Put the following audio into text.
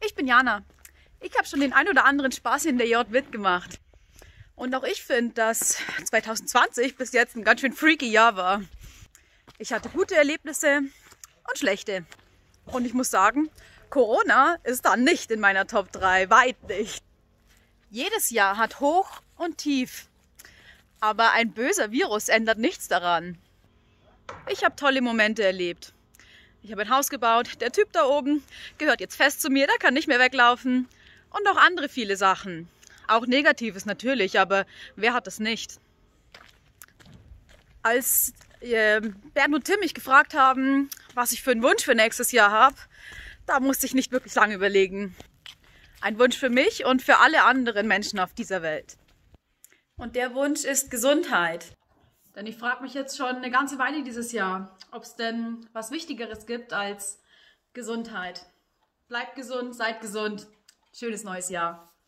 Ich bin Jana. Ich habe schon den ein oder anderen Spaß in der J mitgemacht. Und auch ich finde, dass 2020 bis jetzt ein ganz schön freaky Jahr war. Ich hatte gute Erlebnisse und schlechte. Und ich muss sagen, Corona ist da nicht in meiner Top 3, weit nicht. Jedes Jahr hat Hoch und Tief. Aber ein böser Virus ändert nichts daran. Ich habe tolle Momente erlebt. Ich habe ein Haus gebaut, der Typ da oben gehört jetzt fest zu mir, der kann nicht mehr weglaufen. Und noch andere viele Sachen. Auch Negatives natürlich, aber wer hat das nicht? Als Bernd und Tim mich gefragt haben, was ich für einen Wunsch für nächstes Jahr habe, da musste ich nicht wirklich lange überlegen. Ein Wunsch für mich und für alle anderen Menschen auf dieser Welt. Und der Wunsch ist Gesundheit. Denn ich frage mich jetzt schon eine ganze Weile dieses Jahr, ob es denn was Wichtigeres gibt als Gesundheit. Bleibt gesund, seid gesund. Schönes neues Jahr.